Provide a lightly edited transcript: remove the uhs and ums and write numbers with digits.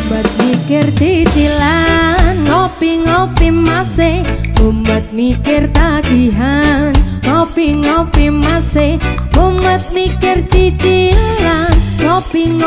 Umat mikir cicilan, ngopi-ngopi masih. Umat mikir tagihan, ngopi-ngopi masih. Umat mikir cicilan, ngopi-ngopi